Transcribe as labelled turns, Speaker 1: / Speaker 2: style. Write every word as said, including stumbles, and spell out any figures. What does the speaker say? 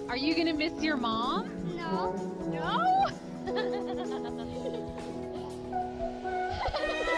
Speaker 1: Are you gonna miss your mom?
Speaker 2: No.
Speaker 1: No?